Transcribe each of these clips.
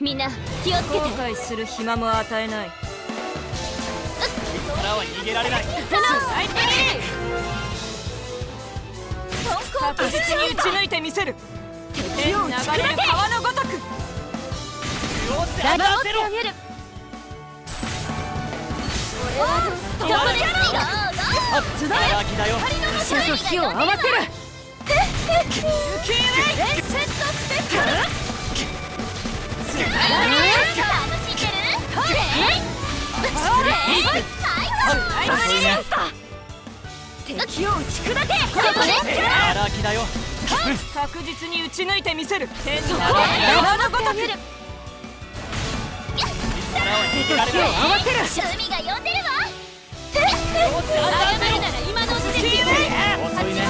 みんな気をつけて。 後悔する暇も与えない。 からは逃げられない。 相手に確実に打ち抜いてみせる。天流れる川のごとく。 守ってあげる。ここですよ。 荒木だよ。 火と火を合わせる。レッセットスペクタル。楽しんでる。敵を打ち砕け。 荒木だよ。 確実に打ち抜いてみせる。天流れる川のごとく。 敵を合わせる。趣味が呼んでるわ。謝るなら今のうちで。 遅いね。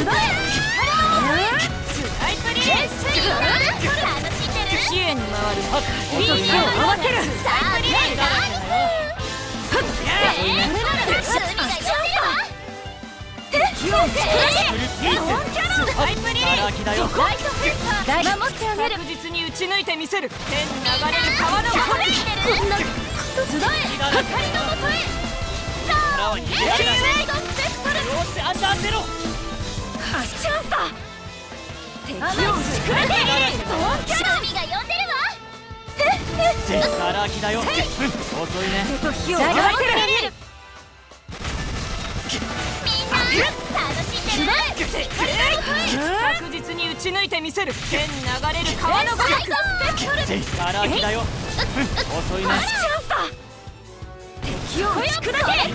楽しんでる。 支援に回る。 敵を合わせる。さあねえダンス。趣味が呼んでるわ。敵を打ち砕け。 荒木だよ。 守ってあげる。 確実に打ち抜いてみせる。天流れる川のごとく。 こんな集え光のもとへ。さあレッセットスペクトル。 よしアンダーゼロ。 チャンスだ。敵を打ち砕け。趣味が呼んでるわ。 荒木だよ。遅いね。 火を合わせる。みんな楽しんでる。 確実に打ち抜いてみせる。天流れる川のごとく。 荒木だよ。遅いね。 チャンスだ。敵を打ち砕け。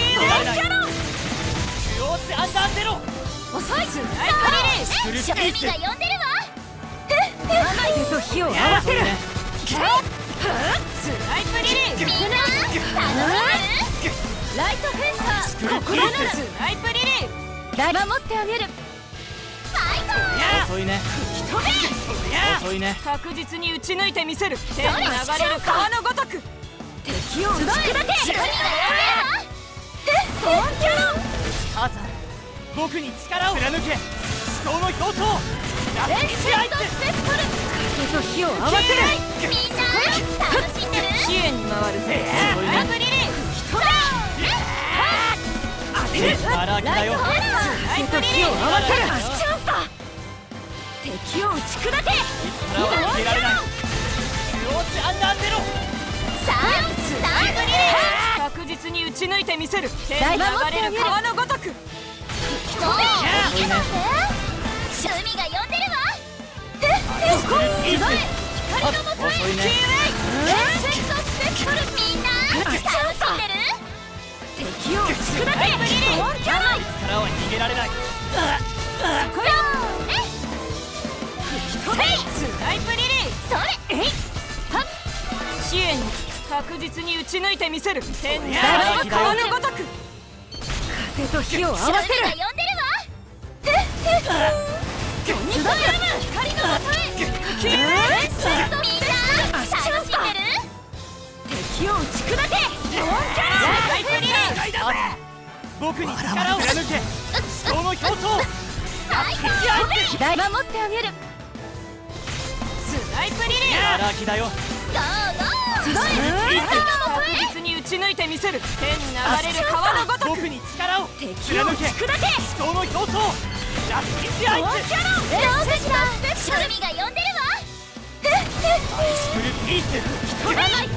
よしアンダーゼロ。 遅い。趣味が呼んでるわ。 手と火を合わせる。スナイプリリー。 みんな楽しんでる。ライトフェンサー。ここだならスナイプリリー。 守ってあげる。ファイト。 遅いね。遅いね。 確実に打ち抜いてみせる。天流れる川のごとく。 敵を打ち砕け。趣味が呼んでるわ。 母さん、僕に力を貫け。思考の表層。 レッセットスペクトル。 手と火を合わせる。 みんな楽しんでる。 支援に回る。スナイプリリー。 荒木だよ。 手と火を合わせる。 チャンスだ。敵を打ち砕け。 力は逃げられない。よしアンダーゼロ。 さあスナイプリリー。 確実に打ち抜いてみせる。天流れる川のごとく。 趣味が呼んでるわ。光のもとへ。 遅いね。 レッセットスペクトル。みんな楽しんでる。敵を打ち砕け。 力は逃げられない。 スナイプリリー。支援に確実に打ち抜いてみせる。天流れる川のごとく。風と火を合わせる。 趣味が呼んでるわ。光のもとへ。みんな楽しんでる。敵を打ち砕け。 スナイプリリー。 僕に力を貫け。思考の表層。 守ってあげる。 スナイプリリー。 荒木だよ。 確実に打ち抜いてみせる。天流れる川のごとく。 僕に力を敵を打ち砕け。 思考の表層。ラッキーアイス。 趣味が呼んでるわ。 アイスクルピース。 みんな楽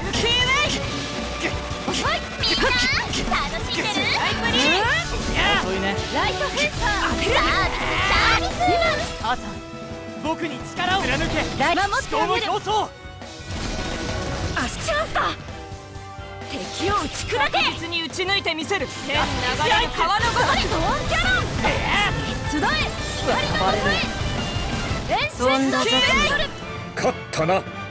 しんでる。 遅いね。 ライトフェンサー。サービス。 母さん、僕に力を貫け。思考の表層。 チャンスだ。敵を打ち砕け。 確実に打ち抜いてみせる。天流れる川のごとく。 キャノン。集え光のもとへ。レッセットスペクトル。 勝ったな。